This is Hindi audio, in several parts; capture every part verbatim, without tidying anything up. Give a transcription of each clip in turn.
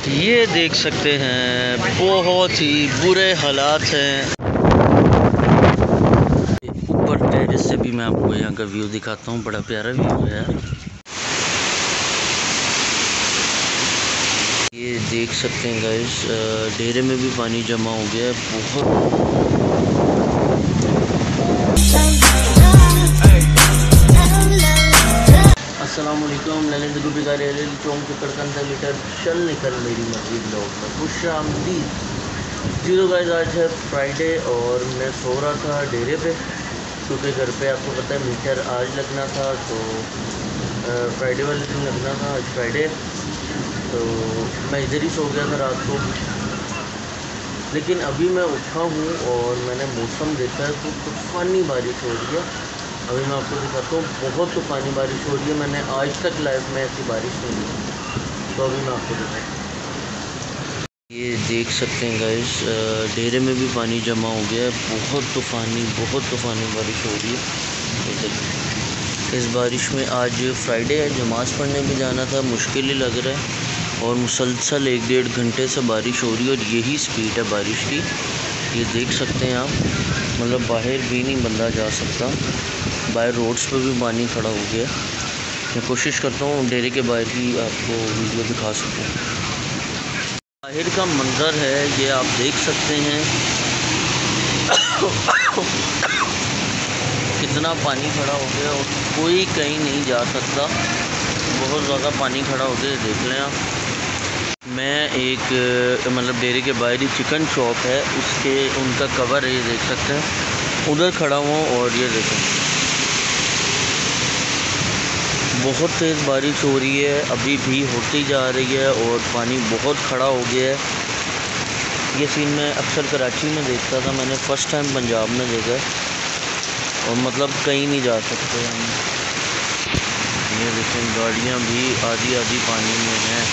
ये देख सकते हैं बहुत ही बुरे हालात हैं। ऊपर टेरेस से भी मैं आपको यहाँ का व्यू दिखाता हूँ, बड़ा प्यारा व्यू है यार। ये देख सकते हैं गाइस, डेरे में भी पानी जमा हो गया है बहुत। अस्सलामुअलैकुम, ललित गुबिगार चौंक कड़कन लीटर चल निकल मेरी मर्जी ब्लॉग में खुश आमदीद। जीरो गाइस, आज है फ्राइडे और मैं सो रहा था डेरे पे, क्योंकि घर पे आपको पता है मीटर आज लगना था, तो फ्राइडे वाले दिन लगना था। आज फ्राइडे तो मैं इधर ही सो गया था रात को। लेकिन अभी मैं उठा हूँ और मैंने मौसम देखा है तो तूफ़ानी बारिश हो रही है। अभी मैं आपको दिखाता हूँ, बहुत तूफ़ानी बारिश हो रही है। मैंने आज तक लाइफ में ऐसी बारिश नहीं देखी, तो अभी मैं आपको दिखाता हूँ। ये देख सकते हैं गाइस, डेरे में भी पानी जमा हो गया है बहुत तूफ़ानी बहुत तूफ़ानी बारिश हो रही है। इस बारिश में आज फ्राइडे है, नमाज़ पढ़ने भी जाना था, मुश्किल ही लग रहा है। और मुसलसल एक डेढ़ घंटे से बारिश हो रही है और यही स्पीड है बारिश की। ये देख सकते हैं आप, मतलब बाहर भी नहीं बंदा जा सकता। बाहर रोड्स पर भी पानी खड़ा हो गया। मैं कोशिश करता हूँ डेरे के बाहर की आपको वीडियो दिखा सकूँ। बाहर का मंज़र है ये, आप देख सकते हैं कितना पानी खड़ा हो गया और कोई कहीं नहीं जा सकता। बहुत ज़्यादा पानी खड़ा हो गया, देख लें आप। मैं एक मतलब डेरे के बाहर ही चिकन शॉप है, उसके उनका कवर है, ये देख सकते हैं। उधर खड़ा हुआ और ये देखें बहुत तेज़ बारिश हो रही है, अभी भी होती जा रही है और पानी बहुत खड़ा हो गया है। ये सीन मैं अक्सर कराची में देखता था, मैंने फ़र्स्ट टाइम पंजाब में देखा और मतलब कहीं नहीं जा सकते हम। ये देखें गाड़ियाँ भी आधी आधी पानी में हैं।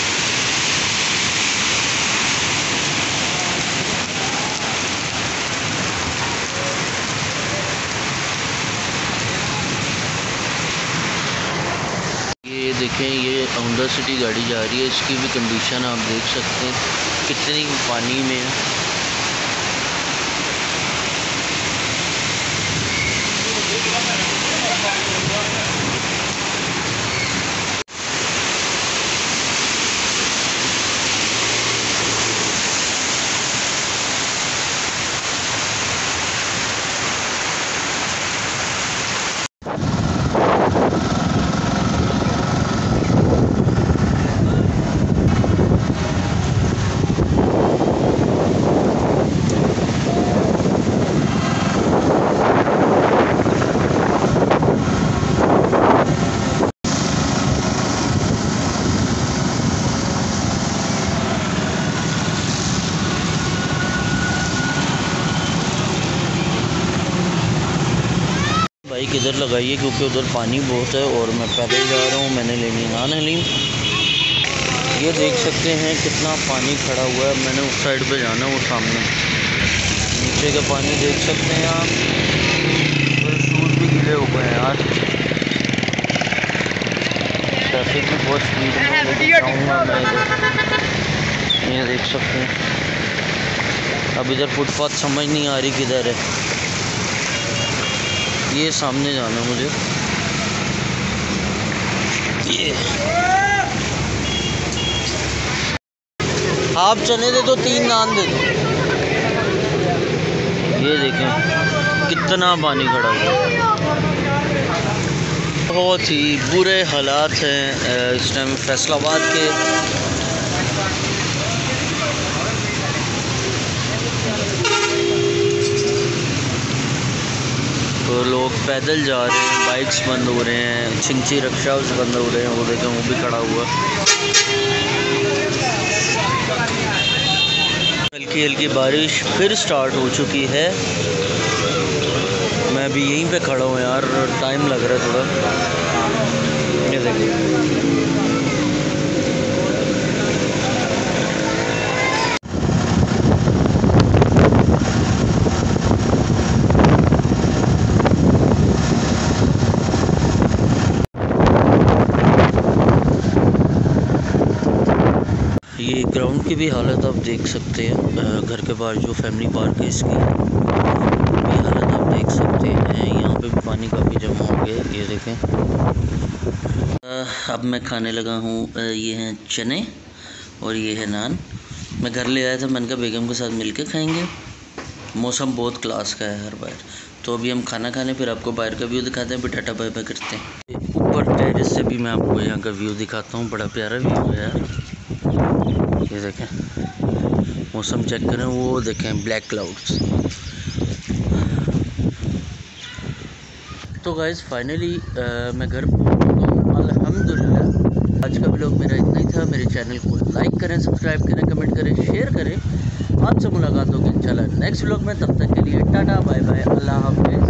ये देखें, ये होंडा सिटी गाड़ी जा रही है, इसकी भी कंडीशन आप देख सकते हैं कितनी पानी में है। बाइक इधर लगाइए क्योंकि उधर पानी बहुत है और मैं पैदल जा रहा हूँ, मैंने लेनी नान हलीम। ये देख सकते हैं कितना पानी खड़ा हुआ है। मैंने उस साइड पे जाना है, वो सामने नीचे का पानी देख सकते हैं आप। तो शूज़ भी गिले हो गए हैं यार। ट्रैफिक भी बहुत स्पीड में जाऊँगा मैं इधर। ये देख सकते हैं, अब इधर फुटपाथ समझ नहीं आ रही किधर है। ये सामने जाना मुझे। ये आप चने दे दो, तीन नान दे दो। ये देखें कितना पानी खड़ा हुआ, बहुत ही बुरे हालात हैं इस टाइम फैसलाबाद के। तो लोग पैदल जा रहे हैं, बाइक्स बंद हो रहे हैं, छिंची रिक्शास बंद हो रहे हैं। वो देखें वो भी खड़ा हुआ। हल्की हल्की बारिश फिर स्टार्ट हो चुकी है। मैं अभी यहीं पे खड़ा हूँ यार, टाइम लग रहा है थोड़ा। ये देखिए ये ग्राउंड ग्राउंड की भी हालत आप देख सकते हैं। घर के बाहर जो फैमिली पार्क है इसकी भी हालत आप देख सकते हैं। यहाँ पे भी पानी काफ़ी जमा हो गया है, ये देखें। अब मैं खाने लगा हूँ। ये हैं चने और ये है नान। मैं घर ले आया था, मैंने कहा बेगम के साथ मिलके खाएंगे। मौसम बहुत क्लास का है हर बार। तो अभी हम खाना खाने, फिर आपको बाहर का व्यू दिखाते हैं, फिर टाटा बाय बाय करते हैं। ऊपर टेरेस से भी मैं आपको यहाँ का व्यू दिखाता हूँ। बड़ा प्यारा व्यू है यार, ये देखें। मौसम चेक करें, वो देखें ब्लैक क्लाउड्स। तो गाइस फाइनली मैं घर पहुँच चुका हूँ अल्हम्दुलिल्लाह। आज का व्लॉग मेरा इतना ही था। मेरे चैनल को लाइक करें, सब्सक्राइब करें, कमेंट करें, शेयर करें। आपसे मुलाकात होगी इंशाल्लाह नेक्स्ट व्लॉग में। तब तक के लिए टाटा बाय बाय, अल्लाह हाफ़िज़।